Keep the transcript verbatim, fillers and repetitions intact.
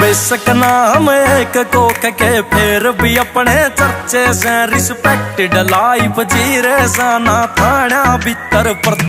सकना हम एक कोक के फिर भी अपने चर्चे से रिस्पेक्टेड लाइफ जी रे साना थाना भीतर।